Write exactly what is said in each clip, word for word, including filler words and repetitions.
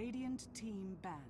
Radiant Team ban.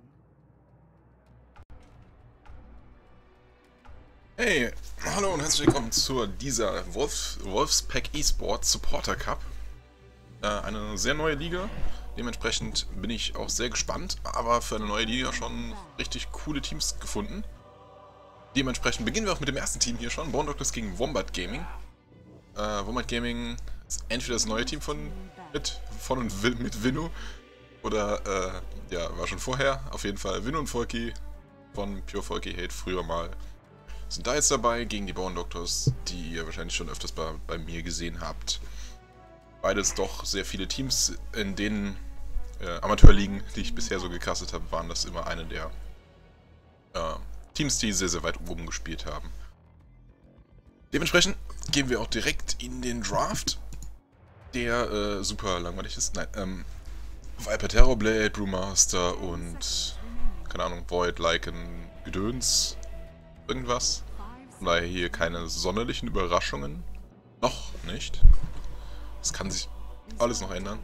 Hey, hallo und herzlich willkommen zu dieser Wolf, Wolfspack eSports Supporter Cup. Äh, eine sehr neue Liga, dementsprechend bin ich auch sehr gespannt, aber für eine neue Liga schon richtig coole Teams gefunden. Dementsprechend beginnen wir auch mit dem ersten Team hier schon, Bone Doctors gegen Wombat Gaming. Äh, Wombat Gaming ist entweder das neue Team von, mit, von und mit Vinu, oder, äh, ja, war schon vorher, auf jeden Fall Vinu und Volky von Pure Volky Hate früher mal. Sind da jetzt dabei gegen die Bone Doctors, die ihr wahrscheinlich schon öfters bei, bei mir gesehen habt. Beides doch sehr viele Teams, in denen äh, Amateurligen, die ich bisher so gecastet habe, waren das immer eine der äh, Teams, die sehr, sehr weit oben gespielt haben. Dementsprechend gehen wir auch direkt in den Draft, der äh, super langweilig ist. Nein, ähm, Viper Terrorblade, Brewmaster und, keine Ahnung, Void, Lycan, Gedöns, irgendwas. Von daher hier keine sonderlichen Überraschungen. Noch nicht. Das kann sich alles noch ändern.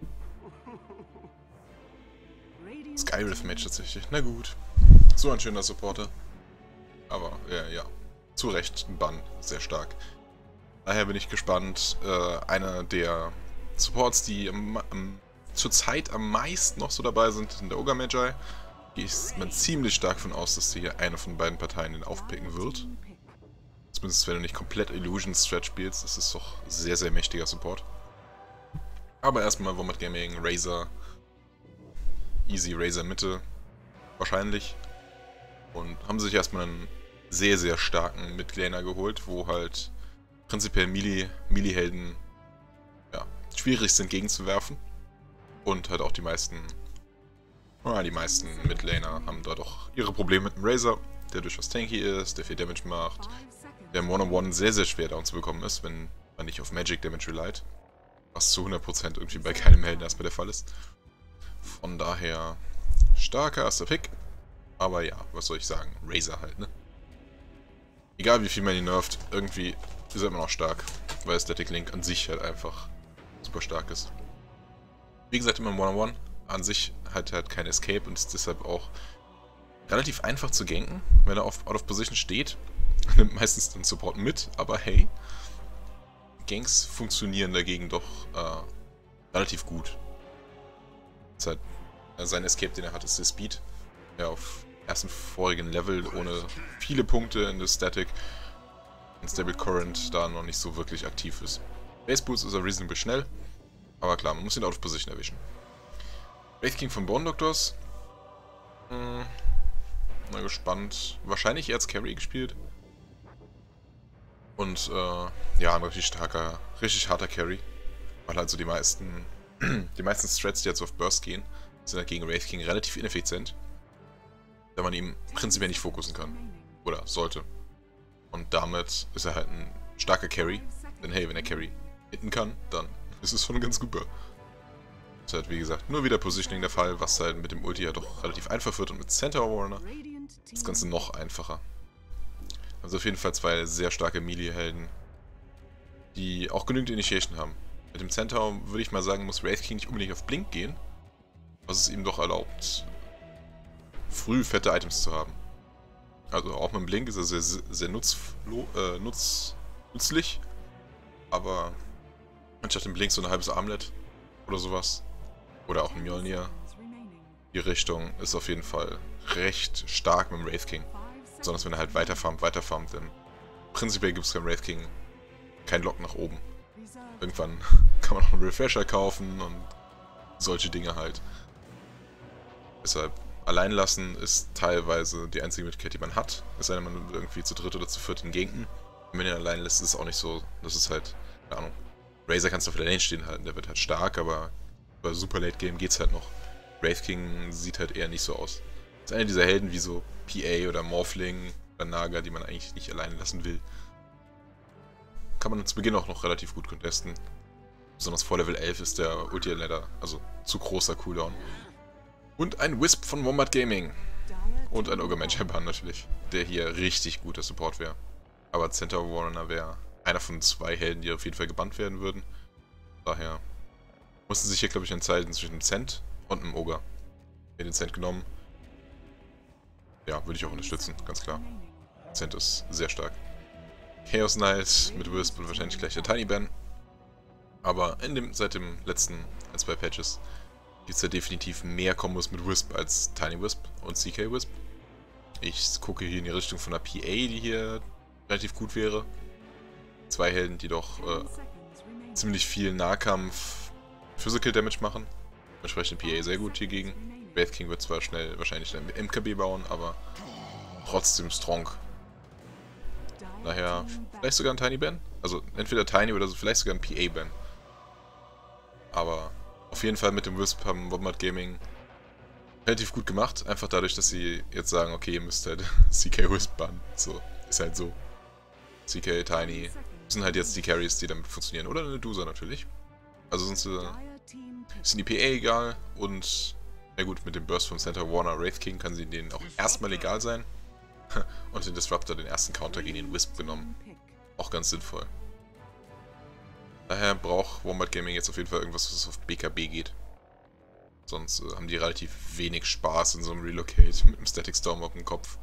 Skyrith-Match tatsächlich. Na gut. So ein schöner Supporter. Aber, ja, ja. Zu Recht ein Bann. Sehr stark. Daher bin ich gespannt. Äh, einer der Supports, die am, am, zurzeit am meisten noch so dabei sind, sind der Ogre Magi. Gehe ich man ziemlich stark von aus, dass hier eine von beiden Parteien den aufpicken wird. Zumindest wenn du nicht komplett Illusion Stretch spielst, das ist doch sehr, sehr mächtiger Support. Aber erstmal Wombat Gaming, Razor, Easy Razor Mitte, wahrscheinlich. Und haben sich erstmal einen sehr, sehr starken Midlaner geholt, wo halt prinzipiell Melee, Melee-Helden ja, schwierig sind gegenzuwerfen. Und halt auch die meisten, ja, die meisten Midlaner haben da doch ihre Probleme mit dem Razor, der durchaus tanky ist, der viel Damage macht, der im One-on-One sehr, sehr schwer down zu bekommen ist, wenn man nicht auf Magic Damage relied. Was zu hundert Prozent irgendwie bei keinem Helden erstmal der Fall ist. Von daher starker erster Pick. Aber ja, was soll ich sagen? Razor halt, ne? Egal wie viel man ihn nervt, irgendwie ist er immer noch stark. Weil Static Link an sich halt einfach super stark ist. Wie gesagt, immer im One-on-One. An sich hat er halt kein Escape und ist deshalb auch relativ einfach zu ganken, wenn er auf Out of Position steht. Nimmt meistens den Support mit, aber hey, Ganks funktionieren dagegen doch äh, relativ gut. Das halt, äh, sein Escape, den er hat, ist der Speed. Ja, auf ersten vorigen Level ohne viele Punkte in der Static und Stable Current da noch nicht so wirklich aktiv ist. Base Boost ist er reasonable schnell, aber klar, man muss ihn Out of Position erwischen. Wraith King von Bone Doctors. Hm, mal gespannt. Wahrscheinlich eher als Carry gespielt. Und äh, ja, ein richtig starker, richtig harter Carry. Weil halt so die meisten, die meisten Strats, die jetzt auf Burst gehen, sind halt gegen Wraith King relativ ineffizient. Da man ihm prinzipiell nicht fokussen kann. Oder sollte. Und damit ist er halt ein starker Carry. Denn hey, wenn er Carry hitten kann, dann ist es schon ganz super. Das ist halt wie gesagt nur wieder Positioning der Fall, was halt mit dem Ulti ja doch relativ einfach wird und mit Centaur Warner das Ganze noch einfacher. Also auf jeden Fall zwei sehr starke Melee-Helden, die auch genügend Initiation haben. Mit dem Centaur würde ich mal sagen, muss Wraith King nicht unbedingt auf Blink gehen, was es ihm doch erlaubt, früh fette Items zu haben. Also auch mit dem Blink ist er sehr, sehr nutzflo äh, nutz nützlich, aber anstatt dem Blink so ein halbes Armlet oder sowas, oder auch ein Mjolnir, die Richtung ist auf jeden Fall recht stark mit dem Wraith King. Besonders wenn er halt weiterfarmt, weiterfarmt, denn prinzipiell gibt es beim Wraith King kein Lock nach oben. Irgendwann kann man auch einen Refresher kaufen und solche Dinge halt. Deshalb, allein lassen ist teilweise die einzige Möglichkeit, die man hat. Es sei denn, man will irgendwie zu dritt oder zu viert ihn ganken. Und wenn er allein lässt, ist es auch nicht so, das ist halt, keine Ahnung. Razor kannst du auf der Lane stehen halten, der wird halt stark, aber bei Super Late Game geht's halt noch. Wraith King sieht halt eher nicht so aus. Das ist einer dieser Helden wie so P A oder Morphling oder Naga, die man eigentlich nicht alleine lassen will. Kann man zu Beginn auch noch relativ gut contesten. Besonders vor Level elf ist der Ulti-Ladder, also zu großer Cooldown. Und ein Wisp von Wombat Gaming. Und ein Ogre Magi Ban natürlich, der hier richtig guter Support wäre. Aber Centaur Warner wäre einer von zwei Helden, die auf jeden Fall gebannt werden würden. Daher mussten sich hier, glaube ich, entscheiden zwischen einem Cent und einem Ogre. Den Cent genommen. Ja, würde ich auch unterstützen, ganz klar. Cent ist sehr stark. Chaos Knight mit Wisp und wahrscheinlich gleich der Tiny Ben. Aber in dem, seit dem letzten ein, zwei Patches gibt es ja definitiv mehr Kombos mit Wisp als Tiny Wisp und C K Wisp. Ich gucke hier in die Richtung von der P A, die hier relativ gut wäre. Zwei Helden, die doch äh, ziemlich viel Nahkampf Physical Damage machen. Entsprechend P A sehr gut hiergegen. Wraith King wird zwar schnell wahrscheinlich ein M K B bauen, aber trotzdem strong. Daher vielleicht sogar ein Tiny Ben. Also entweder Tiny oder vielleicht sogar ein P A Ben. Aber auf jeden Fall mit dem Wisp haben Wombat Gaming relativ gut gemacht. Einfach dadurch, dass sie jetzt sagen, okay, ihr müsst halt C K Wisp bannen. So, ist halt so. C K, Tiny sind halt jetzt die Carries, die damit funktionieren. Oder eine Dusa natürlich. Also sonst äh, sind die P A egal. Und, na gut, mit dem Burst vom Center Warner Wraith King kann sie denen auch erstmal egal sein. Und den Disruptor, den ersten Counter gegen den Wisp genommen. Auch ganz sinnvoll. Daher braucht Wombat Gaming jetzt auf jeden Fall irgendwas, was auf B K B geht. Sonst äh, haben die relativ wenig Spaß in so einem Relocate mit einem Static Storm auf dem Kopf.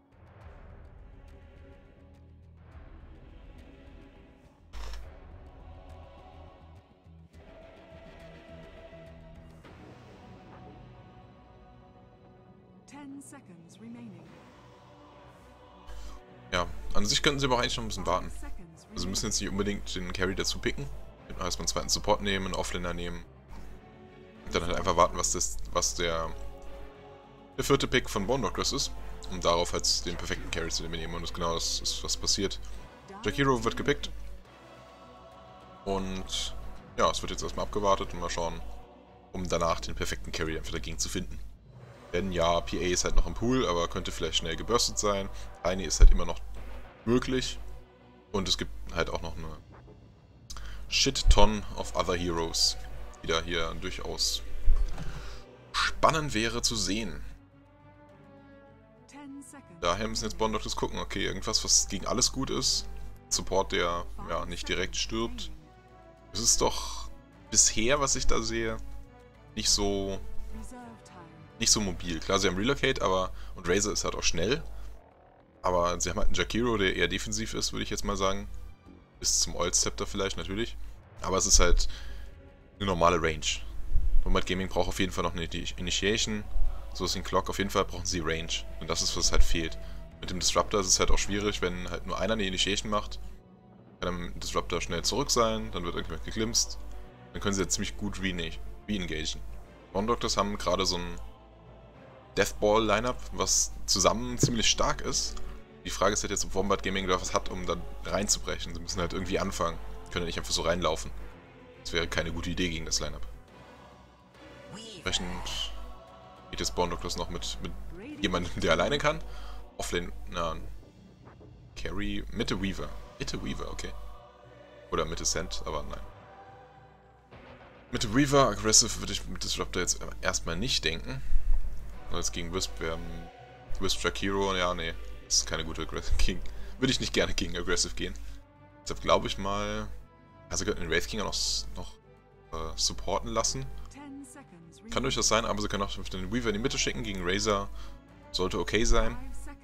Ja, an sich könnten sie aber auch eigentlich noch ein bisschen warten. Also sie müssen jetzt nicht unbedingt den Carry dazu picken. Könnten erstmal einen zweiten Support nehmen, einen Offlaner nehmen. Und dann halt einfach warten, was, das, was der, der vierte Pick von Bone Doctors ist. Um darauf halt den perfekten Carry zu nehmen. Und das genau das ist, was passiert. Jakiro wird gepickt. Und ja, es wird jetzt erstmal abgewartet und mal schauen, um danach den perfekten Carry einfach dagegen zu finden. Denn ja, P A ist halt noch im Pool, aber könnte vielleicht schnell geburstet sein. Tiny ist halt immer noch möglich. Und es gibt halt auch noch eine Shit-Ton of Other Heroes, die da hier durchaus spannend wäre zu sehen. Daher müssen jetzt Bone Doctors gucken, okay, irgendwas, was gegen alles gut ist. Support, der ja nicht direkt stirbt. Es ist doch bisher, was ich da sehe, nicht so nicht so mobil. Klar, sie haben Relocate, aber und Razor ist halt auch schnell. Aber sie haben halt einen Jakiro, der eher defensiv ist, würde ich jetzt mal sagen. Bis zum Old Scepter vielleicht, natürlich. Aber es ist halt eine normale Range. Wombat Gaming braucht auf jeden Fall noch eine Initiation. So ist ein Clock. Auf jeden Fall brauchen sie Range. Und das ist, was halt fehlt. Mit dem Disruptor ist es halt auch schwierig, wenn halt nur einer eine Initiation macht. Kann dann mit dem Disruptor schnell zurück sein, dann wird irgendwann geglimpst. Dann können sie jetzt ziemlich gut re-engagen. Bone Doctors haben gerade so ein Deathball-Lineup, was zusammen ziemlich stark ist. Die Frage ist halt jetzt, ob Wombat Gaming da was hat, um da reinzubrechen. Sie müssen halt irgendwie anfangen. Können ja nicht einfach so reinlaufen. Das wäre keine gute Idee gegen das Lineup. Entsprechend geht jetzt Bone Doctors noch mit, mit jemandem, der alleine kann. Offlane, na, Carry, Mitte Weaver. Mitte Weaver, okay. Oder Mitte Cent, aber nein. Mitte Weaver, Aggressive würde ich mit Disruptor jetzt erstmal nicht denken. Jetzt gegen Wisp wäre Wisp Jakiro, ja, nee. Das ist keine gute Aggressive King. Würde ich nicht gerne gegen Aggressive gehen. Deshalb glaube ich mal, also könnten den Wraith King auch noch, noch äh, supporten lassen. Kann durchaus sein, aber sie können auch den Weaver in die Mitte schicken gegen Razor. Sollte okay sein.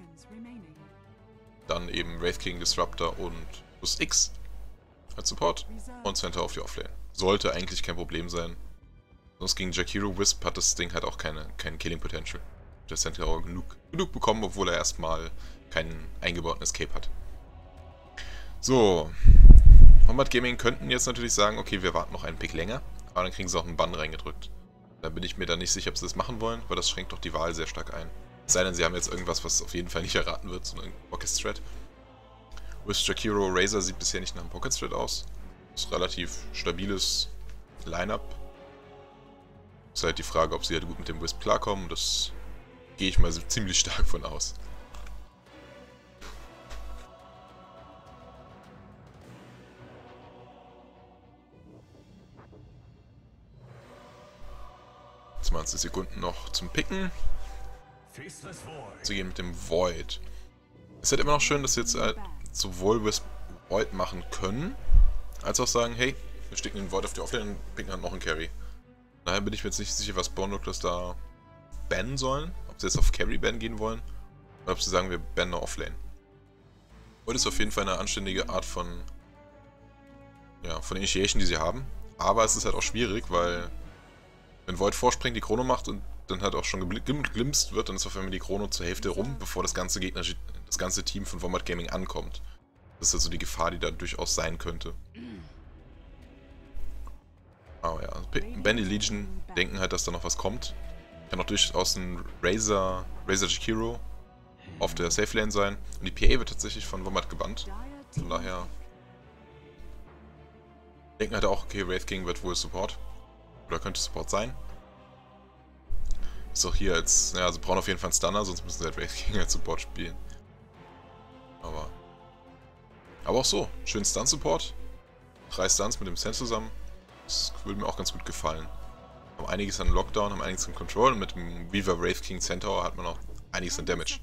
Dann eben Wraith King, Disruptor und Plus X als Support. Und Center auf die Offlane. Sollte eigentlich kein Problem sein. Sonst gegen Jakiro Wisp hat das Ding halt auch keine, kein Killing Potential. Der Center auch genug, genug bekommen, obwohl er erstmal keinen eingebauten Escape hat. So. Wombat Gaming könnten jetzt natürlich sagen, okay, wir warten noch einen Pick länger. Aber dann kriegen sie auch einen Bann reingedrückt. Da bin ich mir dann nicht sicher, ob sie das machen wollen, weil das schränkt doch die Wahl sehr stark ein. Es sei denn, sie haben jetzt irgendwas, was auf jeden Fall nicht erraten wird, so ein Pocket Strat. Wisp Jakiro Razor sieht bisher nicht nach einem Pocket Strat aus. Das ist relativ stabiles Lineup. Ist halt die Frage, ob sie halt gut mit dem Wisp klarkommen. Das gehe ich mal ziemlich stark von aus. zwanzig Sekunden noch zum Picken. Sie gehen mit dem Void. Es ist halt immer noch schön, dass sie jetzt halt sowohl Wisp Void machen können, als auch sagen, hey, wir stecken den Void auf die Offlane und picken halt noch einen Carry. Daher bin ich mir jetzt nicht sicher, was Bone Doctors da bannen sollen. Ob sie jetzt auf Carry bannen gehen wollen. Oder ob sie sagen, wir bannen nur Offlane. Void ist auf jeden Fall eine anständige Art von, ja, von Initiation, die sie haben. Aber es ist halt auch schwierig, weil wenn Void vorspringt, die Chrono macht und dann halt auch schon geglimpst wird, dann ist auf einmal die Chrono zur Hälfte rum, bevor das ganze Gegner, das ganze Team von Wombat Gaming ankommt. Das ist also die Gefahr, die da durchaus sein könnte. Aber ja, Bandy Legion denken halt, dass da noch was kommt. Kann auch durchaus ein Razor, Razor Jakiro auf der Safe Lane sein. Und die P A wird tatsächlich von Wombat gebannt. Von daher denken halt auch, okay, Wraith King wird wohl Support. Oder könnte Support sein. Ist auch hier als, ja, sie brauchen auf jeden Fall einen Stunner, sonst müssen sie halt Wraith King als Support spielen. Aber aber auch so, schön Stun-Support. Drei Stuns mit dem Sen zusammen. Das würde mir auch ganz gut gefallen. Haben einiges an Lockdown, haben einiges an Control und mit dem Weaver Wraith King Centaur hat man auch einiges an Damage.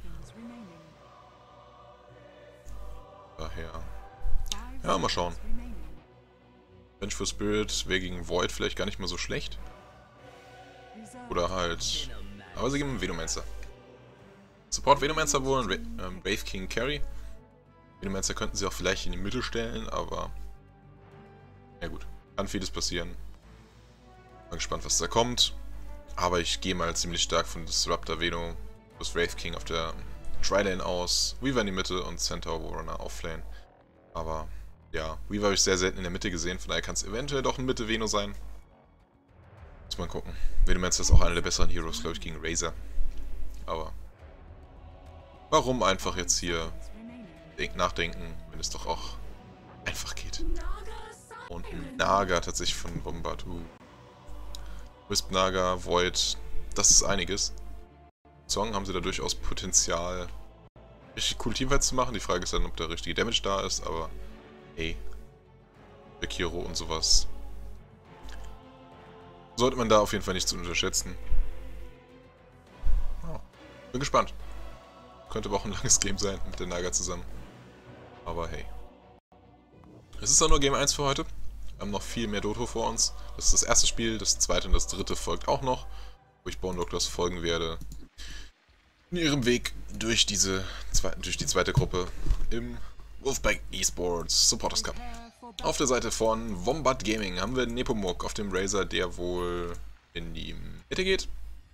Daher. Ja, mal schauen. Vengeful Spirit wäre gegen Void vielleicht gar nicht mal so schlecht. Oder halt. Aber sie geben Venomancer. Support Venomancer wohl und ähm, Wraith King Carry. Venomancer könnten sie auch vielleicht in die Mitte stellen, aber. Ja gut, kann vieles passieren. Bin gespannt, was da kommt. Aber ich gehe mal ziemlich stark von Disruptor Veno bis Wraith King auf der Trilane aus. Weaver in die Mitte und Centaur Warrunner Offlane. Aber ja, Weaver habe ich sehr selten in der Mitte gesehen, von daher kann es eventuell doch ein Mitte Veno sein. Muss man gucken. Venomancer ist auch einer der besseren Heroes, glaube ich, gegen Razor. Aber warum einfach jetzt hier nachdenken, wenn es doch auch einfach geht. Und ein Naga tatsächlich von Wombat. Uh. Wisp, Naga, Void, das ist einiges. Song haben sie da durchaus Potenzial, richtig coole Teamfights zu machen. Die Frage ist dann, ob der richtige Damage da ist, aber hey, Bekiro und sowas sollte man da auf jeden Fall nicht zu unterschätzen. Oh, bin gespannt. Könnte aber auch ein langes Game sein mit der Naga zusammen. Aber hey. Es ist auch nur Game eins für heute. Wir haben noch viel mehr Dotho vor uns. Das ist das erste Spiel, das zweite und das dritte folgt auch noch, wo ich Bone Doctors folgen werde. In ihrem Weg durch diese durch die zweite Gruppe im Wolfpack Esports Supporters Cup. Auf der Seite von Wombat Gaming haben wir Nepomuk auf dem Razor, der wohl in die Mitte geht.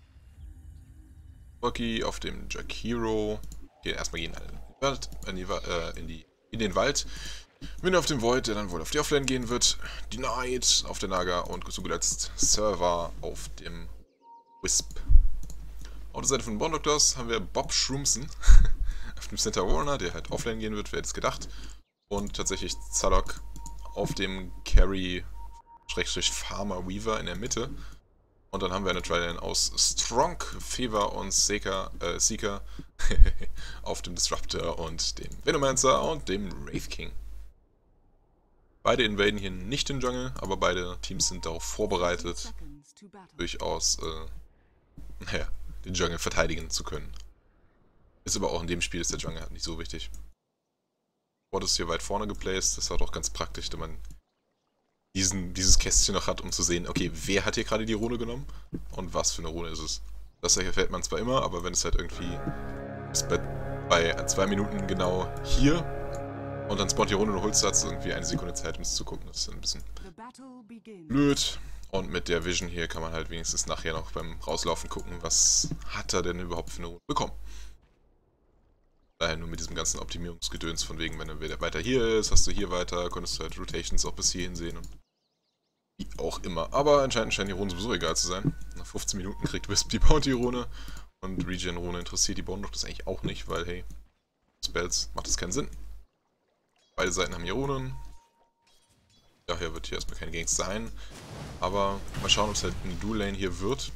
Rocky auf dem Jakiro. Okay, erstmal gehen alle in, die, äh, in, die, in den Wald. Min auf dem Void, der dann wohl auf die Offlane gehen wird. Denied auf der Naga und zu guter Letzt Server auf dem Wisp. Auf der Seite von Bone Doctors haben wir Bob Shroomson auf dem Centaur Warrunner, der halt Offlane gehen wird, wer hätte es gedacht. Und tatsächlich Zadok auf dem Carry-Farmer Weaver in der Mitte. Und dann haben wir eine Trilane aus Strong, Fever und Seeker, äh, Seeker auf dem Disruptor und dem Venomancer und dem Wraith King. Beide invaden hier nicht den Jungle, aber beide Teams sind darauf vorbereitet, durchaus äh, naja, den Jungle verteidigen zu können. Ist aber auch in dem Spiel ist der Jungle halt nicht so wichtig. Bot ist hier weit vorne geplaced, das ist auch ganz praktisch, wenn man diesen, dieses Kästchen noch hat, um zu sehen, okay, wer hat hier gerade die Rune genommen und was für eine Rune ist es. Das erfährt man zwar immer, aber wenn es halt irgendwie ist bei, bei zwei Minuten genau hier und dann spawnt die Rune und holst du irgendwie eine Sekunde Zeit, um es zu gucken, das ist ein bisschen blöd. Und mit der Vision hier kann man halt wenigstens nachher noch beim Rauslaufen gucken, was hat er denn überhaupt für eine Rune bekommen. Daher nur mit diesem ganzen Optimierungsgedöns von wegen, wenn er weiter hier ist, hast du hier weiter, konntest du halt Rotations auch bis hierhin sehen und wie auch immer. Aber anscheinend scheinen die Runen sowieso egal zu sein. Nach fünfzehn Minuten kriegt Wisp die Bounty-Rune und Regen-Rune interessiert die Bone Doctors eigentlich auch nicht, weil hey, Spells macht das keinen Sinn. Beide Seiten haben hier Runen. Daher wird hier erstmal kein Ganks sein. Aber mal schauen, ob es halt eine Dual-Lane hier wird.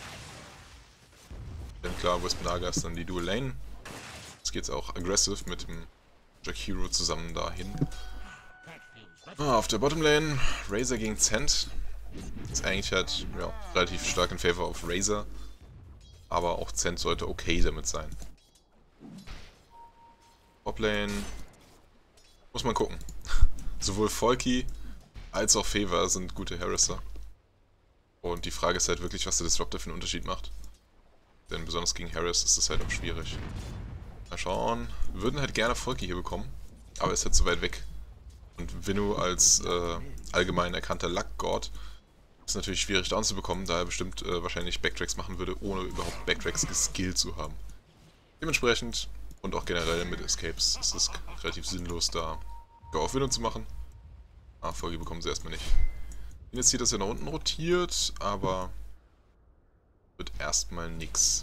Denn klar, Wisp Naga ist dann die Dual-Lane. Jetzt geht es auch aggressive mit dem Jakiro zusammen dahin. Ah, auf der Bottom-Lane, Razor gegen Zent. Ist eigentlich halt ja, relativ stark in Favor auf Razor. Aber auch Zent sollte okay damit sein. Top-Lane muss man gucken. Sowohl Volky als auch Favor sind gute Harrisser. Und die Frage ist halt wirklich, was der Disruptor für einen Unterschied macht. Denn besonders gegen Harris ist das halt auch schwierig. Mal schauen. Wir würden halt gerne Volky hier bekommen, aber er ist halt zu weit weg. Und Winnu als äh, allgemein erkannter Luck-God ist natürlich schwierig down zu bekommen, da er bestimmt äh, wahrscheinlich Backtracks machen würde, ohne überhaupt Backtracks geskillt zu haben. Dementsprechend und auch generell mit Escapes ist es relativ sinnlos, da Go auf Winnu zu machen. Ah, Volky bekommen sie erstmal nicht. Jetzt sieht das ja nach unten rotiert, aber wird erstmal nix.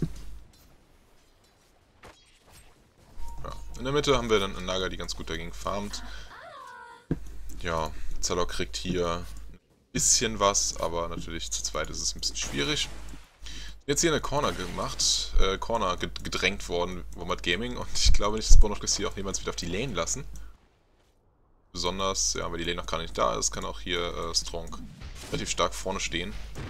Ja. In der Mitte haben wir dann eine Naga, die ganz gut dagegen farmt. Ja, Zalok kriegt hier ein bisschen was, aber natürlich zu zweit ist es ein bisschen schwierig. Jetzt hier eine Corner gemacht, äh, Corner gedrängt worden, Wombat Gaming, und ich glaube nicht, dass Bonocris hier auch jemals wieder auf die Lane lassen. Besonders, ja, weil die Lane noch gar nicht da ist, kann auch hier äh, Strong relativ stark vorne stehen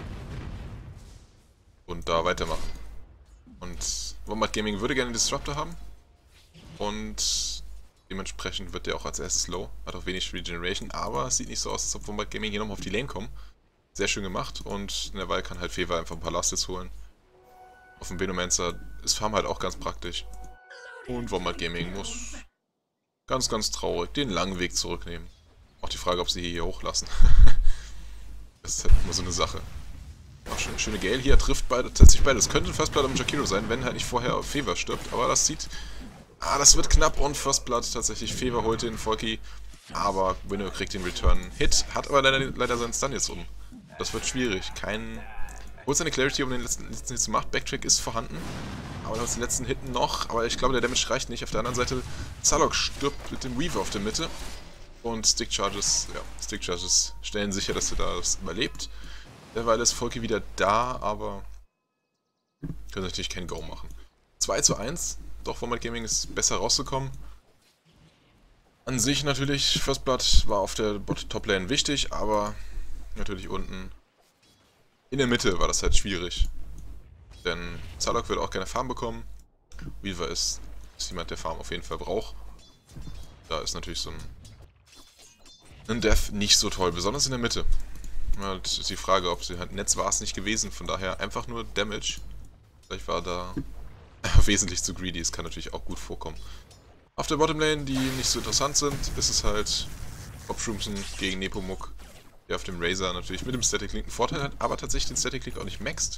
und da weitermachen. Und Wombat Gaming würde gerne einen Disruptor haben und dementsprechend wird der auch als erstes low, hat auch wenig Regeneration, aber es sieht nicht so aus, als ob Wombat Gaming hier nochmal auf die Lane kommen. Sehr schön gemacht und in der Weile kann halt Fever einfach ein paar Last Hits holen. Auf dem Venomancer ist Farm halt auch ganz praktisch. Und Wombat Gaming muss ganz, ganz traurig den langen Weg zurücknehmen. Auch die Frage, ob sie hier hochlassen. Das ist halt immer so eine Sache. Auch schön, schöne Gale hier, trifft beide, tatsächlich beide. Das könnte First Blood am Jakiro sein, wenn halt nicht vorher Fever stirbt. Aber das sieht... Ah, das wird knapp und First Blood tatsächlich. Fever holt den Volky, aber Winnu kriegt den Return-Hit. Hat aber leider, leider seinen Stun jetzt um. Das wird schwierig. Kein... Holt seine Clarity, um den letzten, letzten Hit zu machen. Backtrack ist vorhanden. Aber dann den letzten Hit noch. Aber ich glaube, der Damage reicht nicht. Auf der anderen Seite, Zalok stirbt mit dem Weaver auf der Mitte. Und Stick Charges, ja, Stick Charges stellen sicher, dass er das überlebt. Derweil ist Volky wieder da, aber können natürlich kein Go machen. zwei zu eins. Doch, Wombat Gaming ist besser rausgekommen. An sich natürlich, First Blood war auf der Top-Lane wichtig, aber natürlich unten in der Mitte war das halt schwierig. Denn Zalok wird auch keine Farm bekommen. Weaver ist, ist jemand, der Farm auf jeden Fall braucht. Da ist natürlich so ein, ein Death nicht so toll, besonders in der Mitte. Halt ist die Frage, ob sie halt Netz war es nicht gewesen, von daher einfach nur Damage. Vielleicht war da wesentlich zu greedy, es kann natürlich auch gut vorkommen. Auf der Bottomlane, die nicht so interessant sind, ist es halt Obshroomson gegen Nepomuk, der auf dem Razor natürlich mit dem Static Link einen Vorteil hat, aber tatsächlich den Static Link auch nicht maxt.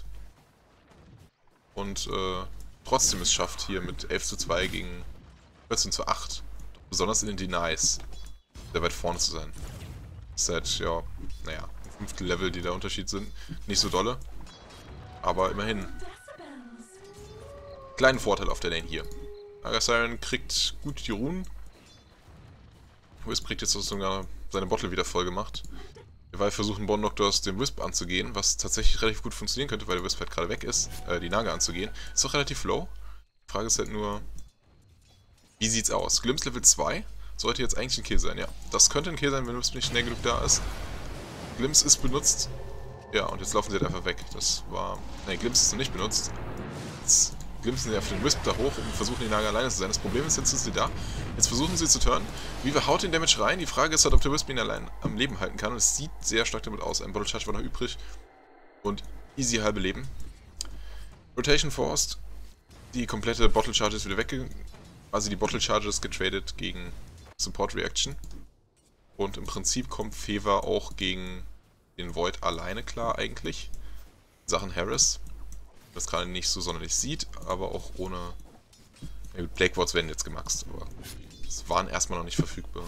Und äh, trotzdem es schafft, hier mit elf zu zwei gegen vierzehn zu acht, besonders in den Denies, sehr weit vorne zu sein. Das ist halt, ja, naja, ein Fünftel Level, die da Unterschied sind, nicht so dolle, aber immerhin. Kleinen Vorteil auf der Lane hier. Naga Siren kriegt gut die Runen. Wisp kriegt jetzt sogar seine Bottle wieder voll gemacht. Weil versuchen Bone Doctors den Wisp anzugehen, was tatsächlich relativ gut funktionieren könnte, weil der Wisp halt gerade weg ist, äh, die Naga anzugehen. Ist doch relativ low. Die Frage ist halt nur, wie sieht's aus? Glimpse Level zwei sollte jetzt eigentlich ein Kill sein, ja. Das könnte ein Kill sein, wenn Wisp nicht schnell genug da ist. Glimpse ist benutzt. Ja, und jetzt laufen sie halt einfach weg. Das war... Ne, Glimpse ist noch nicht benutzt. Jetzt glimpsen sie auf den Wisp da hoch und versuchen die Naga alleine zu sein. Das Problem ist, jetzt sind sie da. Jetzt versuchen sie zu turnen. Weaver haut den Damage rein. Die Frage ist halt, ob der Wisp ihn allein am Leben halten kann. Und es sieht sehr stark damit aus. Ein Bottle Charge war noch übrig. Und easy halbe Leben. Rotation Forced. Die komplette Bottle Charge ist wieder weggegangen. Also die Bottle Charges getradet gegen Support Reaction. Und im Prinzip kommt Fever auch gegen den Void alleine klar eigentlich. Sachen Harris. Das gerade nicht so sonderlich sieht, aber auch ohne... Ja gut, Plague Wards werden jetzt gemaxt, aber es waren erstmal noch nicht verfügbar.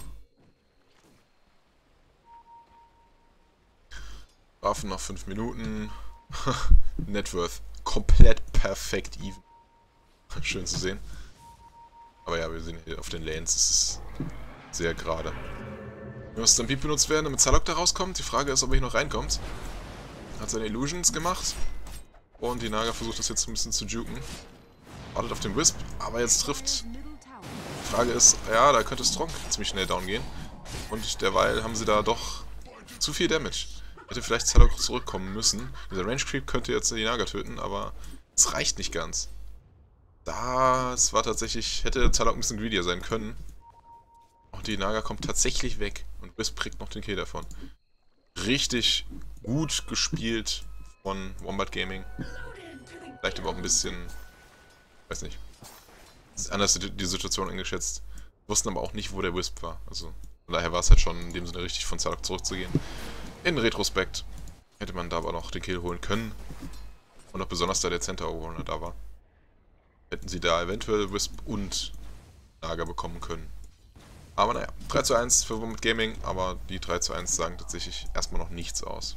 Waffen nach fünf Minuten. Networth komplett perfekt even. Schön zu sehen. Aber ja, wir sehen hier auf den Lanes, es ist sehr gerade. Hier muss Stampede benutzt werden, damit Zalok da rauskommt. Die Frage ist, ob er hier noch reinkommt. Hat seine Illusions gemacht. Und die Naga versucht das jetzt ein bisschen zu juken. Wartet auf den Wisp, aber jetzt trifft. Die Frage ist, ja, da könnte Strong ziemlich schnell down gehen. Und derweil haben sie da doch zu viel Damage. Hätte vielleicht Zalok zurückkommen müssen. Dieser Range Creep könnte jetzt die Naga töten, aber es reicht nicht ganz. Das war tatsächlich, hätte Zalok ein bisschen greedier sein können. Und die Naga kommt tatsächlich weg. Und Wisp kriegt noch den Kill davon. Richtig gut gespielt von Wombat Gaming. Vielleicht aber auch ein bisschen, weiß nicht, anders die Situation eingeschätzt. Wussten aber auch nicht, wo der Wisp war. Also von daher war es halt schon in dem Sinne richtig, von Zarok zurückzugehen. In Retrospekt hätte man da aber noch den Kill holen können. Und auch besonders da der Center Overrunner da war. Hätten sie da eventuell Wisp und Naga bekommen können. Aber naja, drei zu eins für Womit Gaming, aber die drei zu eins sagen tatsächlich erstmal noch nichts aus.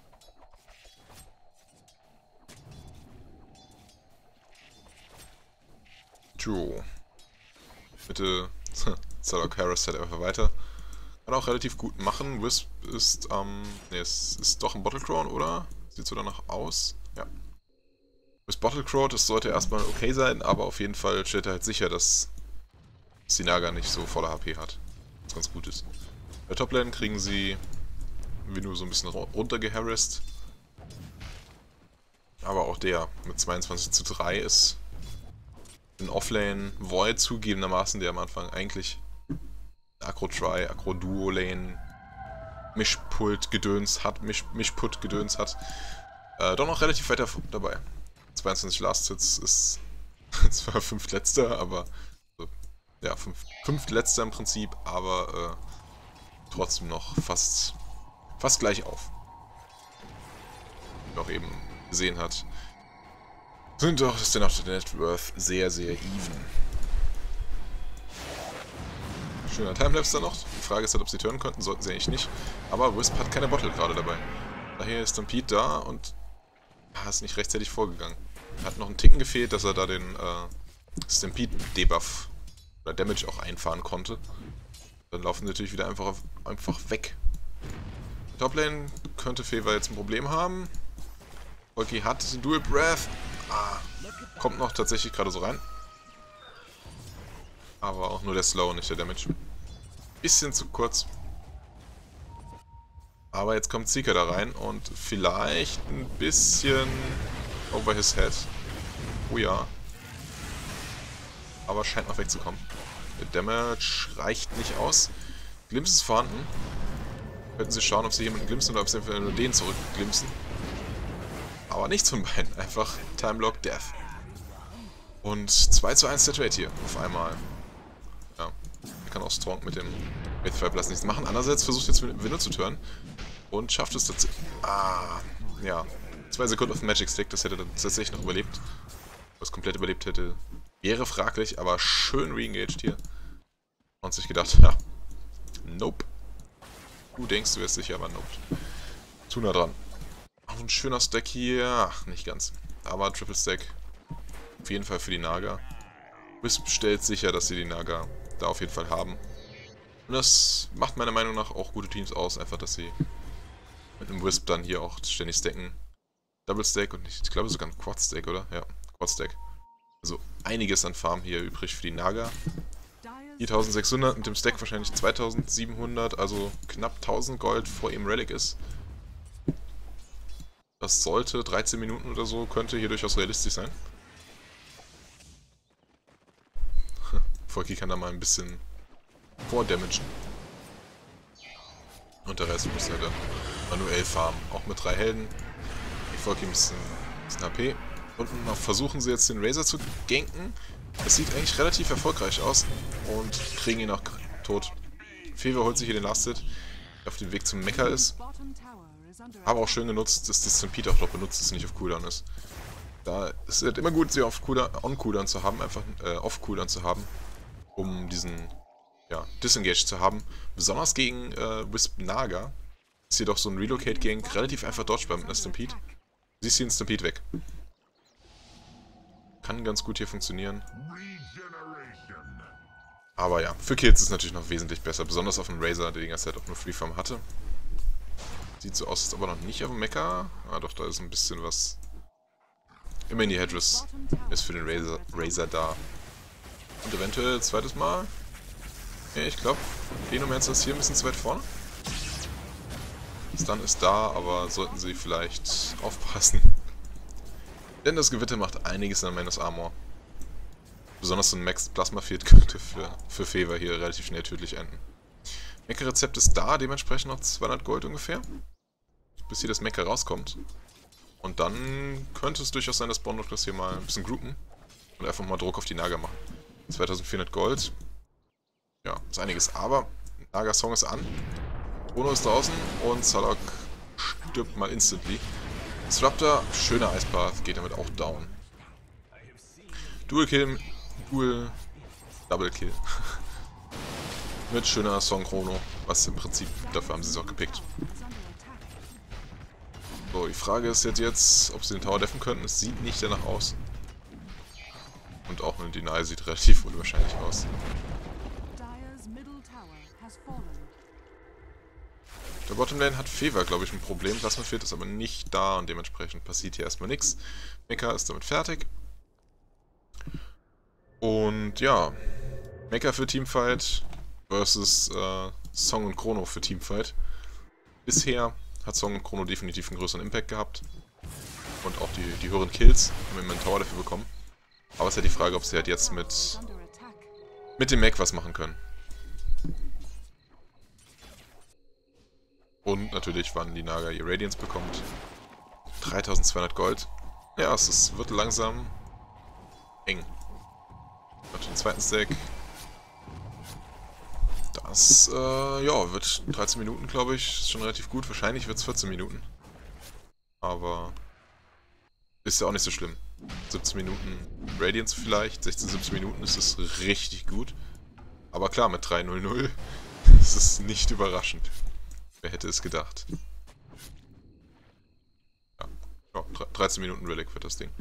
Jo. Bitte Zarok Harris halt einfach weiter. Kann auch relativ gut machen. Wisp ist, ähm, ne, es ist doch ein Bottlecrown, oder? Sieht so danach aus. Ja. Wisp Bottlecrown, das sollte erstmal okay sein, aber auf jeden Fall stellt er halt sicher, dass die Naga nicht so voller H P hat. Was ganz gut ist. Bei Toplane kriegen sie wie nur so ein bisschen runtergeharrest. Aber auch der mit zweiundzwanzig zu drei ist in Offlane Void zugegebenermaßen, der am Anfang eigentlich Agro-Try, Agro-Duo-Lane Mischpult-Gedöns hat, Misch Mischput-Gedöns hat. Äh, doch noch relativ weit dabei. zweiundzwanzig Last Hits ist zwar fünftletzter, aber also, ja, fünf, fünftletzter im Prinzip, aber äh, trotzdem noch fast fast gleich auf. Wie man auch eben gesehen hat, sind doch ist denn auch der Net Worth sehr, sehr even. Schöner Timelapse da noch. Die Frage ist halt, ob sie turnen könnten, sollten sie eigentlich nicht. Aber Wisp hat keine Bottle gerade dabei. Daher ist Stampede da und ah, ist nicht rechtzeitig vorgegangen. Hat noch einen Ticken gefehlt, dass er da den äh, Stampede-Debuff oder Damage auch einfahren konnte. Dann laufen sie natürlich wieder einfach, einfach weg. Toplane könnte Fever jetzt ein Problem haben. Volky hat den Dual Breath. Ah, kommt noch tatsächlich gerade so rein. Aber auch nur der Slow, nicht der Damage. Bisschen zu kurz. Aber jetzt kommt Seeker da rein und vielleicht ein bisschen over his head. Oh ja. Aber scheint noch wegzukommen. Der Damage reicht nicht aus. Glimpse ist vorhanden. Könnten sie schauen, ob sie jemanden glimpsen oder ob sie einfach nur den zurückglimpsen. Aber nichts von beiden. Einfach Timelock Death. Und zwei zu eins der Trade hier auf einmal. Ja. Er kann auch Strong mit dem Wraithfire Blast nichts machen. Andererseits versucht jetzt mit Window zu turnen. Und schafft es tatsächlich. Ah, ja. Zwei Sekunden auf dem Magic Stick, das hätte er tatsächlich noch überlebt. Was komplett überlebt hätte, wäre fraglich, aber schön reengaged hier. Und sich gedacht, ja, nope. Du denkst, du wärst sicher, aber nope. Zu nah dran. Auch ein schöner Stack hier. Ach, nicht ganz. Aber Triple Stack. Auf jeden Fall für die Naga. Wisp stellt sicher, dass sie die Naga da auf jeden Fall haben. Und das macht meiner Meinung nach auch gute Teams aus. Einfach, dass sie mit dem Wisp dann hier auch ständig stacken. Double Stack und ich glaube sogar ein Quad Stack, oder? Ja, Quad Stack. Also einiges an Farm hier übrig für die Naga. viertausendsechshundert mit dem Stack wahrscheinlich zweitausendsiebenhundert, also knapp tausend Gold vor ihm Relic ist. Das sollte dreizehn Minuten oder so, könnte hier durchaus realistisch sein. Volky kann da mal ein bisschen vordamagen. Und der Rest muss er dann manuell farmen. Auch mit drei Helden. Volky ein bisschen, ein bisschen H P. Und noch versuchen sie jetzt den Razor zu ganken. Das sieht eigentlich relativ erfolgreich aus. Und kriegen ihn auch tot. Fever holt sich hier den Last Hit, der auf dem Weg zum Mecha ist. Aber auch schön genutzt, dass das Stampede auch noch benutzt, dass es nicht auf Cooldown ist. Da ist es immer gut, sie auf Cooldown, on Cooldown zu haben, einfach äh, off Cooldown zu haben, um diesen ja, Disengage zu haben. Besonders gegen äh, Wisp Naga ist jedoch so ein Relocate-Gank relativ einfach dodgebar mit einer Stampede. Siehst du den Stampede weg. Kann ganz gut hier funktionieren. Aber ja, für Kills ist es natürlich noch wesentlich besser, besonders auf dem Razor, der die ganze Zeit auch nur Freeform hatte. Sieht so aus, ist aber noch nicht auf dem Mecha. Ah doch, da ist ein bisschen was. Immerhin die Headress ist für den Razor, Razor da. Und eventuell zweites Mal. Ja, ich glaube, Phenomancer ist hier ein bisschen zu weit vorne. Stun ist da, aber sollten sie vielleicht aufpassen. Denn das Gewitter macht einiges an Manus Armor. Besonders so ein Max Plasma Field könnte für, für Fever hier relativ schnell tödlich enden. Mecha-Rezept ist da, dementsprechend noch zweihundert Gold ungefähr. Bis hier das Mecha rauskommt. Und dann könnte es durchaus sein, dass Bond das hier mal ein bisschen groupen und einfach mal Druck auf die Naga machen. zweitausendvierhundert Gold. Ja, ist einiges. Aber Naga Song ist an. Chrono ist draußen und Salak stirbt mal instantly. Disruptor, schöner Eispath, geht damit auch down. Dual Kill, Dual, Double Kill. Mit schöner Song Chrono, was im Prinzip, dafür haben sie es auch gepickt. So, die Frage ist jetzt, jetzt ob sie den Tower deffen könnten. Es sieht nicht danach aus. Und auch ein Deny sieht relativ unwahrscheinlich aus. Der Bottomlane hat Fever, glaube ich, ein Problem. Plasmafield ist aber nicht da und dementsprechend passiert hier erstmal nichts. Mecha ist damit fertig. Und ja, Mecha für Teamfight versus äh, Song und Chrono für Teamfight. Bisher hat Song und Chrono definitiv einen größeren Impact gehabt. Und auch die, die höheren Kills haben immer einen Tower dafür bekommen. Aber es ist ja die Frage, ob sie halt jetzt mit, mit dem Mech was machen können. Und natürlich, wann die Naga ihr Radiance bekommt. dreitausendzweihundert Gold. Ja, es ist, wird langsam eng. Mit dem zweiten Stack. Das, äh, ja, wird dreizehn Minuten, glaube ich. Ist schon relativ gut. Wahrscheinlich wird es vierzehn Minuten. Aber ist ja auch nicht so schlimm. siebzehn Minuten Radiance vielleicht. sechzehn, siebzehn Minuten ist es richtig gut. Aber klar, mit drei null null ist es nicht überraschend. Wer hätte es gedacht? Ja, ja dreizehn Minuten Relic wird das Ding.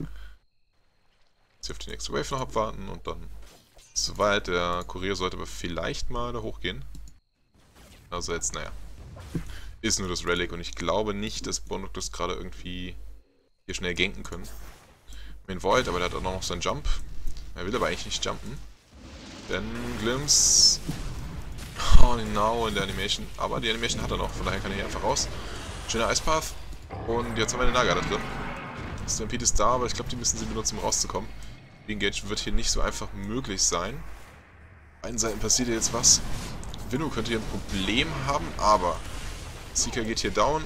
Jetzt hier auf die nächste Wave noch abwarten und dann soweit. Der Kurier sollte aber vielleicht mal da hochgehen. Also jetzt, naja. Ist nur das Relic und ich glaube nicht, dass Bondok das gerade irgendwie hier schnell ganken können. Main Void, aber der hat auch noch seinen Jump. Er will aber eigentlich nicht jumpen. Denn Glimpse... Oh, genau, in der Animation. Aber die Animation hat er noch, von daher kann er hier einfach raus. Schöner Eispath. Und jetzt haben wir eine Naga da drin. Stampede ist da, aber ich glaube, die müssen sie benutzen, um rauszukommen. Engage wird hier nicht so einfach möglich sein. Auf beiden Seiten passiert hier jetzt was. Vinu könnte hier ein Problem haben, aber Seeker geht hier down.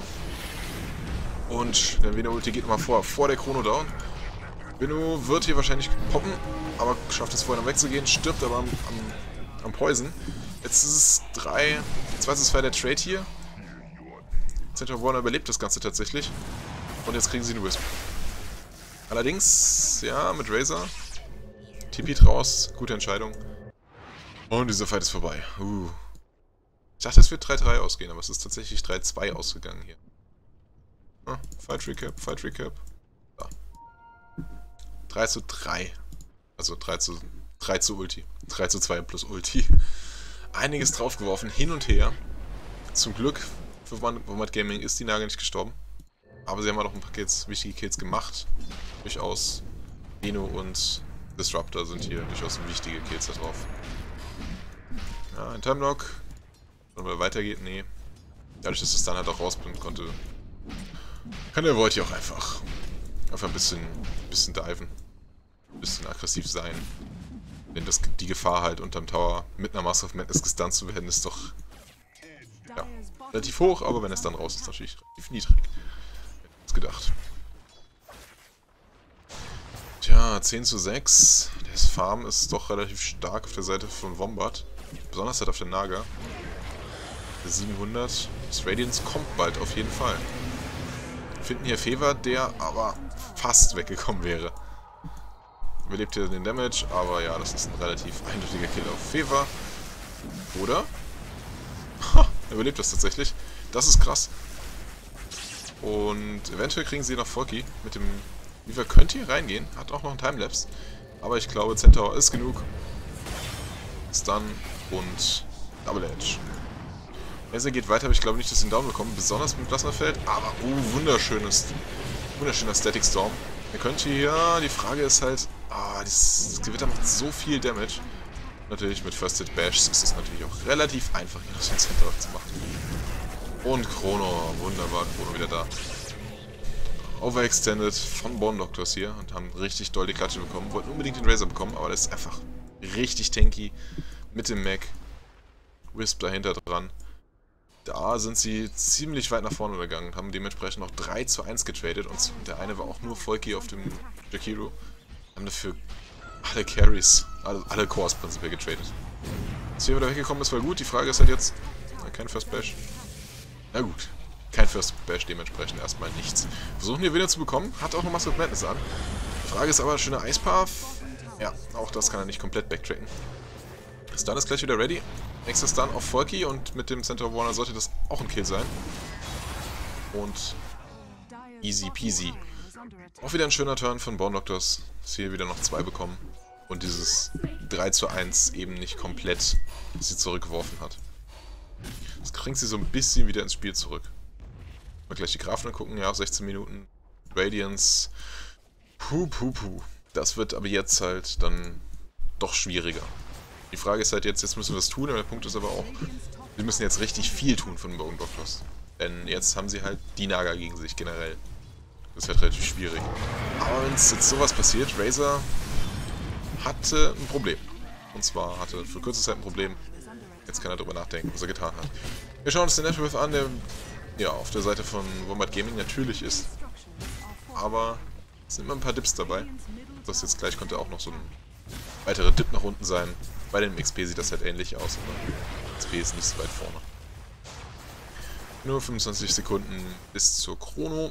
Und der Vinu-Ulti geht nochmal vor, vor der Chrono down. Vinu wird hier wahrscheinlich poppen, aber schafft es vorher noch wegzugehen, stirbt aber am, am, am Poison. Jetzt ist es drei, zwei zu zwei der Trade hier. Center Warner überlebt das Ganze tatsächlich. Und jetzt kriegen sie einen Wisp. Allerdings, ja, mit Razor. T P raus, gute Entscheidung. Und dieser Fight ist vorbei. Uh. Ich dachte, es wird drei drei ausgehen, aber es ist tatsächlich drei zwei ausgegangen hier. Ah, Fight Recap, Fight Recap. Da. drei zu drei. Also drei zu Ulti. drei zu zwei plus Ulti. Einiges draufgeworfen, hin und her. Zum Glück für Wombat Gaming ist die Naga nicht gestorben. Aber sie haben auch noch ein paar Kills, wichtige Kills gemacht. Durchaus. Vino und Disruptor sind hier durchaus wichtige Kills da drauf. Ja, ein Timelock. Wenn er weitergeht, nee. Dadurch, dass es dann halt auch rausbringen konnte, kann der Void hier auch einfach einfach ein bisschen, ein bisschen diven. Ein bisschen aggressiv sein. Denn das, die Gefahr halt unterm Tower mit einer Master of Madness gestunt zu werden, ist doch ja, relativ hoch, aber wenn es dann raus ist, natürlich relativ niedrig. Hätte ich jetzt gedacht. Tja, zehn zu sechs. Das Farm ist doch relativ stark auf der Seite von Wombat. Besonders halt auf der Naga. Der siebenhundert. Das Radiance kommt bald auf jeden Fall. Wir finden hier Fever, der aber fast weggekommen wäre. Überlebt hier den Damage, aber ja, das ist ein relativ eindeutiger Kill auf Fever. Oder? Ha, er überlebt das tatsächlich. Das ist krass. Und eventuell kriegen sie noch Volky mit dem... Weaver könnte hier reingehen, hat auch noch einen Timelapse. Aber ich glaube, Centaur ist genug. Stun und Double Edge. Razor geht weiter, aber ich glaube nicht, dass sie ihn down bekommen. Besonders mit Plasmafeld. Aber, oh, wunderschönes, wunderschöner Static Storm. Er könnte hier, die Frage ist halt, ah, dieses, das Gewitter macht so viel Damage. Natürlich mit First Hit Bash ist es natürlich auch relativ einfach, hier noch so einen Centaur zu machen. Und Chrono, wunderbar, Chrono wieder da. Overextended von Bone Doctors hier und haben richtig doll die Klatsche bekommen. Wollten unbedingt den Razor bekommen, aber das ist einfach richtig tanky mit dem Mech. Wisp dahinter dran. Da sind sie ziemlich weit nach vorne gegangen, haben dementsprechend noch drei zu eins getradet und der eine war auch nur Volky auf dem Jakiro. Haben dafür alle Carries, alle, alle Cores prinzipiell getradet. Dass hier wieder weggekommen ist, war gut. Die Frage ist halt jetzt, na, kein First Bash. Na gut, kein First Bash, dementsprechend erstmal nichts. Versuchen hier wieder zu bekommen, hat auch noch Master of Madness an. Die Frage ist aber, schöner Ice Path. Ja, auch das kann er nicht komplett backtracken. Stun ist gleich wieder ready. Nächster Stun auf Volky und mit dem Center of Warner sollte das auch ein Kill sein. Und easy peasy. Auch wieder ein schöner Turn von Bone Doctors, dass hier wieder noch zwei bekommen. Und dieses drei zu eins eben nicht komplett sie zurückgeworfen hat. Das bringt sie so ein bisschen wieder ins Spiel zurück. Mal gleich die Grafen gucken, ja, sechzehn Minuten. Radiance. Puh, puh, puh. Das wird aber jetzt halt dann doch schwieriger. Die Frage ist halt jetzt, jetzt müssen wir es tun, aber der Punkt ist aber auch, wir müssen jetzt richtig viel tun von den Bone Doctors. Denn jetzt haben sie halt die Naga gegen sich generell. Das wird relativ schwierig. Aber wenn es jetzt sowas passiert, Razor hatte ein Problem. Und zwar hatte für kurze Zeit ein Problem. Jetzt kann er darüber nachdenken, was er getan hat. Wir schauen uns den Networth an, der ja auf der Seite von Wombat Gaming natürlich ist. Aber es sind immer ein paar Dips dabei. Das jetzt gleich könnte auch noch so ein weiterer Dip nach unten sein. Bei dem X P sieht das halt ähnlich aus, aber X P ist nicht so weit vorne. Nur fünfundzwanzig Sekunden bis zur Chrono.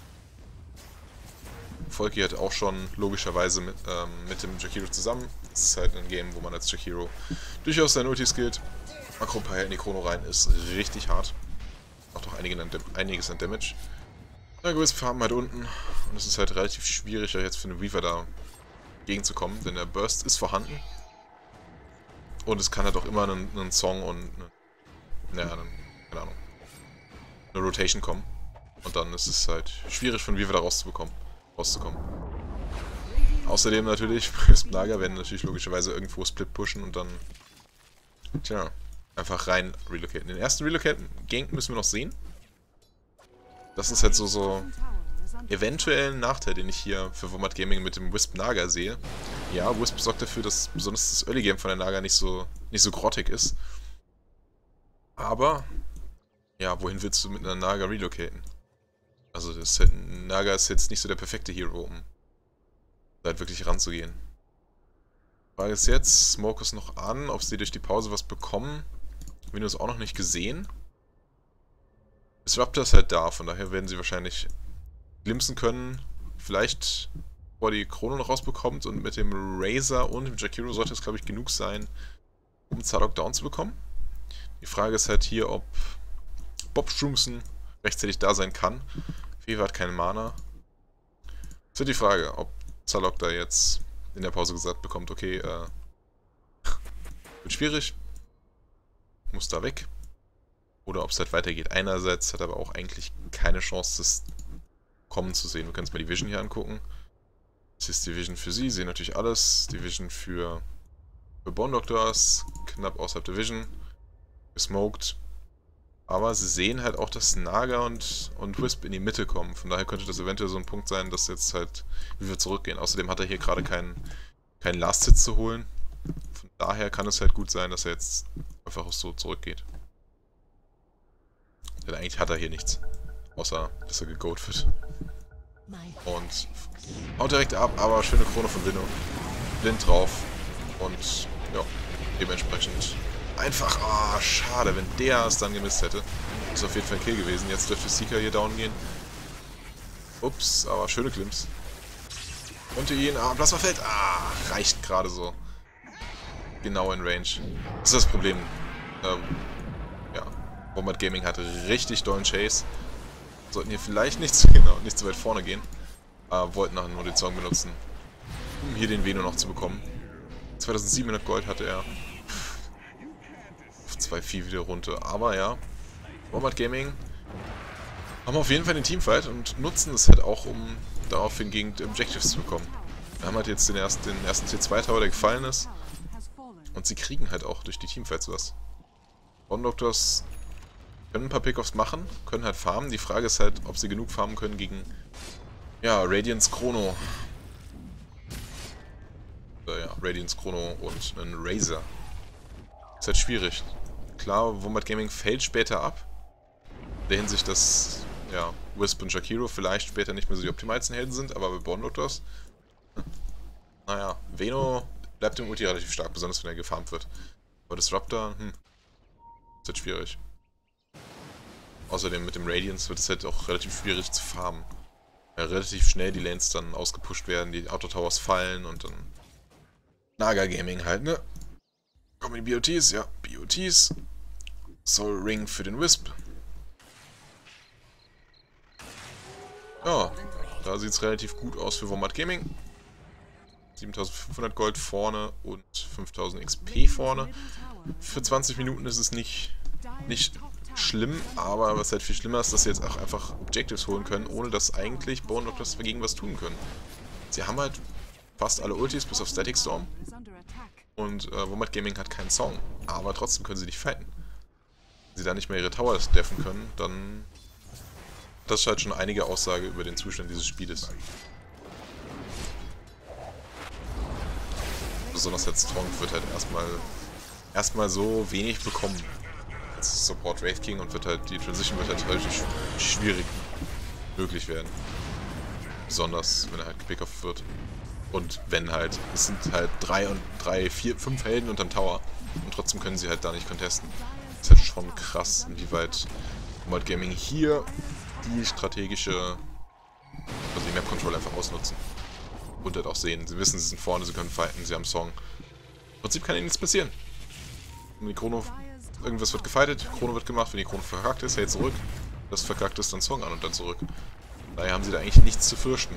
Volky hat auch schon logischerweise mit, ähm, mit dem Jakiro zusammen. Es ist halt ein Game, wo man als Jakiro durchaus sein Ulti skillt. Makro-Pyre in die Chrono rein ist richtig hart. Macht auch einiges an Damage. Na gut, wir haben halt unten. Und es ist halt relativ schwierig, jetzt für den Weaver da gegenzukommen, denn der Burst ist vorhanden. Und es kann halt auch immer einen, einen Song und eine, ja, einen, keine Ahnung, eine Rotation kommen. Und dann ist es halt schwierig von Weaver da rauszubekommen, rauszukommen. Außerdem natürlich, Lager werden natürlich logischerweise irgendwo Split pushen und dann, tja, einfach rein relocaten. Den ersten Relocate-Gank müssen wir noch sehen. Das ist halt so, so eventuell ein Nachteil, den ich hier für Wombat Gaming mit dem Wisp Naga sehe. Ja, Wisp sorgt dafür, dass besonders das Early Game von der Naga nicht so, nicht so grottig ist. Aber, ja, wohin willst du mit einer Naga relocaten? Also, das halt, Naga ist jetzt nicht so der perfekte Hero, um da halt wirklich ranzugehen. Frage ist jetzt, Smoke ist noch an, ob sie durch die Pause was bekommen. Windows auch noch nicht gesehen. Disruptor ist halt da, von daher werden sie wahrscheinlich glimpsen können. Vielleicht, bevor die Chrono noch rausbekommt und mit dem Razor und dem Jakiro sollte es, glaube ich, genug sein, um Zadok down zu bekommen. Die Frage ist halt hier, ob Bob Strumsen rechtzeitig da sein kann. Fever hat keine Mana. Es wird die Frage, ob Zadok da jetzt in der Pause gesagt bekommt, okay, äh, wird schwierig, muss da weg. Oder ob es halt weitergeht. Einerseits hat er aber auch eigentlich keine Chance, das kommen zu sehen. Wir können uns mal die Vision hier angucken. Das ist die Vision für sie, sehen natürlich alles. Die Vision für, für Bone Doctors, knapp außerhalb der Vision. Gesmoked. Aber sie sehen halt auch, dass Naga und, und Wisp in die Mitte kommen. Von daher könnte das eventuell so ein Punkt sein, dass jetzt halt, wie wir zurückgehen. Außerdem hat er hier gerade keinen keinen Last-Hit zu holen. Von daher kann es halt gut sein, dass er jetzt einfach so zurückgeht. Denn eigentlich hat er hier nichts. Außer, dass er gegoat wird. Und haut direkt ab, aber schöne Krone von Lino. Blind drauf. Und ja, dementsprechend einfach, ah, schade, wenn der es dann gemisst hätte. Ist auf jeden Fall ein Kill gewesen. Jetzt dürfte Seeker hier down gehen. Ups, aber schöne Klimps. Könnte ihn, ah, Plasmafeld, ah, reicht gerade so. Genau in Range. Das ist das Problem. Ähm, ja. Wombat Gaming hatte richtig dollen Chase. Sollten hier vielleicht nicht zu, genau, nicht zu weit vorne gehen. Aber wollten nachher nur den Song benutzen, um hier den Veno noch zu bekommen. zweitausendsiebenhundert Gold hatte er. Auf zwei Komma vier wieder runter. Aber ja, Wombat Gaming haben auf jeden Fall den Teamfight und nutzen es halt auch, um darauf hingegen Objectives zu bekommen. Wir haben halt jetzt den ersten, den ersten Tier zwei Tower, der gefallen ist. Und sie kriegen halt auch durch die Teamfights was. Bone Doctors können ein paar Pickoffs machen, können halt farmen. Die Frage ist halt, ob sie genug farmen können gegen, ja, Radiance Chrono. Äh, ja, Radiance Chrono und einen Razor. Ist halt schwierig. Klar, Wombat Gaming fällt später ab. der Hinsicht, dass ja, Wisp und Jakiro vielleicht später nicht mehr so die optimalsten Helden sind, aber bei Borndoctors, hm, naja, Veno bleibt im Ulti relativ stark, besonders wenn er gefarmt wird. Aber Disruptor, hm, ist halt schwierig. Außerdem mit dem Radiance wird es halt auch relativ schwierig zu farmen. Ja, relativ schnell die Lanes dann ausgepusht werden, die Auto-Towers fallen und dann Naga Gaming halt, ne? Kommen die B O Ts, ja, B O Ts. Soul Ring für den Wisp. Ja, da sieht es relativ gut aus für Wombat Gaming. siebentausendfünfhundert Gold vorne und fünftausend X P vorne. Für zwanzig Minuten ist es nicht, nicht schlimm, aber was halt viel schlimmer ist, dass sie jetzt auch einfach Objectives holen können, ohne dass eigentlich Borndoctors dagegen was tun können. Sie haben halt fast alle Ultis bis auf Static Storm und äh, Wombat Gaming hat keinen Song, aber trotzdem können sie nicht fighten. Wenn sie da nicht mehr ihre Towers deffen können, dann das ist halt schon einige Aussage über den Zustand dieses Spieles. Besonders jetzt Strong wird halt erstmal erstmal so wenig bekommen als Support Wraith King und wird halt die Transition wird halt relativ schwierig möglich werden. Besonders wenn er halt gepickoff wird. Und wenn halt, es sind halt drei und drei, vier, fünf Helden unterm Tower und trotzdem können sie halt da nicht contesten. Das ist halt schon krass, inwieweit Wombat Gaming hier die strategische, also die Map Control einfach ausnutzen. Und halt auch sehen, sie wissen, sie sind vorne, sie können fighten, sie haben Song. Im Prinzip kann ihnen nichts passieren. Wenn die Chrono, irgendwas wird gefightet, Chrono wird gemacht, wenn die Chrono verkackt ist, hält zurück. Das verkackt ist dann Song an und dann zurück. Daher haben sie da eigentlich nichts zu fürchten.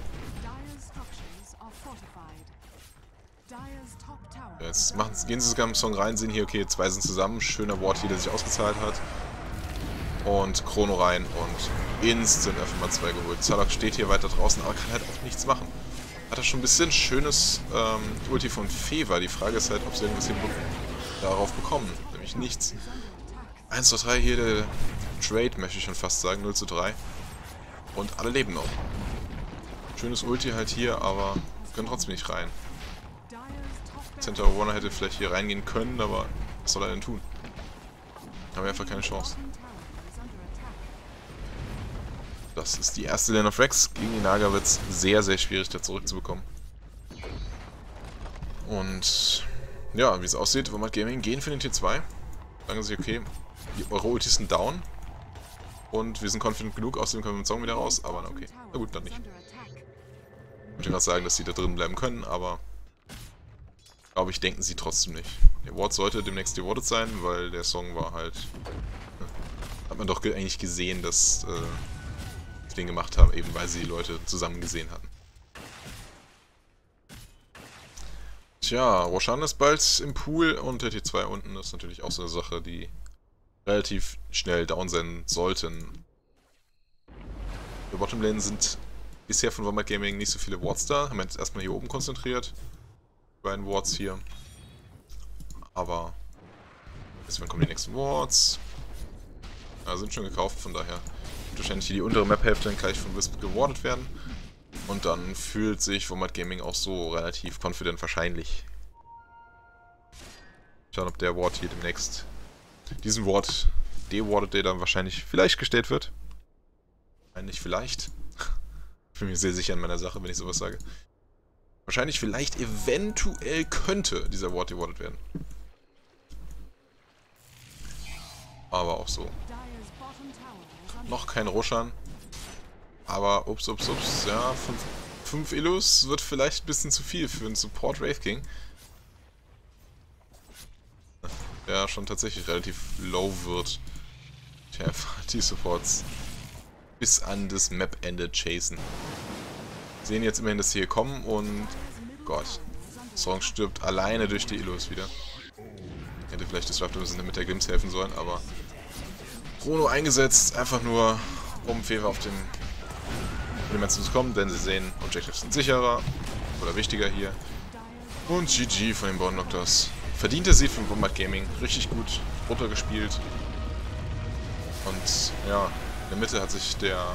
Jetzt machen, gehen sie sogar im Song rein, sehen hier, okay, zwei sind zusammen, schöner Ward hier, der sich ausgezahlt hat. Und Chrono rein und instant F M zwei geholt. Zalok steht hier weiter draußen, aber kann halt auch nichts machen. Hat er schon ein bisschen schönes ähm, Ulti von Fever. Die Frage ist halt, ob sie irgendwas darauf bekommen. Nämlich nichts. eins zu drei hier der Trade, möchte ich schon fast sagen. null zu drei. Und alle leben noch. Schönes Ulti halt hier, aber können trotzdem nicht rein. Center Warner hätte vielleicht hier reingehen können, aber was soll er denn tun? Haben wir einfach keine Chance. Das ist die erste Lane of Rex. Gegen die Naga wird es sehr, sehr schwierig, da zurückzubekommen. Und ja, wie es aussieht, Wombat Gaming gehen für den T zwei. Sagen sie, okay, die, eure Ultis sind down. Und wir sind confident genug, außerdem können wir mit dem Song wieder raus. Aber na okay, na gut, dann nicht. Ich wollte gerade sagen, dass sie da drin bleiben können, aber glaube ich, denken sie trotzdem nicht. Der Ward sollte demnächst dewardet sein, weil der Song war halt... Hat man doch ge eigentlich gesehen, dass... Äh, den gemacht haben, eben weil sie die Leute zusammen gesehen hatten. Tja, Roshan ist bald im Pool und der T zwei unten ist natürlich auch so eine Sache, die relativ schnell down sein sollten. Die Bottomlane sind bisher von Wombat Gaming nicht so viele Wards da, haben wir jetzt erstmal hier oben konzentriert. Die beiden Wards hier. Aber jetzt kommen die nächsten Wards. Ja, sind schon gekauft, von daher wahrscheinlich die untere Map-Hälfte dann gleich von Wisp gewardet werden. Und dann fühlt sich Wombat Gaming auch so relativ confident wahrscheinlich. Schauen, ob der Ward hier demnächst diesen Ward dewardet, der dann wahrscheinlich vielleicht gestellt wird. Wahrscheinlich vielleicht. Ich bin mir sehr sicher in meiner Sache, wenn ich sowas sage. Wahrscheinlich vielleicht eventuell könnte dieser Ward dewardet werden. Aber auch so. Noch kein Roshan. Aber ups, ups, ups. Ja, fünf Illus wird vielleicht ein bisschen zu viel für einen Support Wraith King. Ja, schon tatsächlich relativ low wird. Tja, die Supports bis an das Map-Ende chasen. Wir sehen jetzt immerhin, dass sie hier kommen und... Gott. Song stirbt alleine durch die Illus wieder. Hätte vielleicht Disruptor mit der Glims helfen sollen, aber... Chrono eingesetzt, einfach nur, um Fever auf den Element zu kommen, denn sie sehen, Objectives sind sicherer oder wichtiger hier. Und G G von den Borndoctors. Verdienter Sieg von Wombat Gaming, richtig gut runtergespielt. Und ja, in der Mitte hat sich der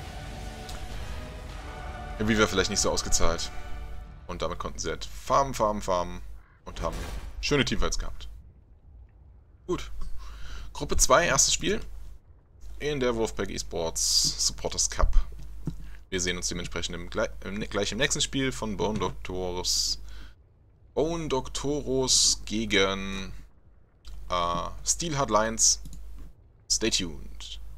Weaver vielleicht nicht so ausgezahlt. Und damit konnten sie halt farmen, farmen, farmen und haben schöne Teamfights gehabt. Gut. Gruppe zwei, erstes Spiel. in der Wolfpack Esports Supporters Cup. Wir sehen uns dementsprechend im, im, gleich im nächsten Spiel von Bone Doctoros. Bone Doctoros gegen äh, Steel Hardlines. Stay tuned.